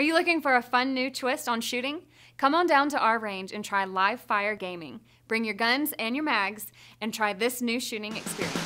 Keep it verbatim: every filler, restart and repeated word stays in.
Are you looking for a fun new twist on shooting? Come on down to our range and try live fire gaming. Bring your guns and your mags and try this new shooting experience.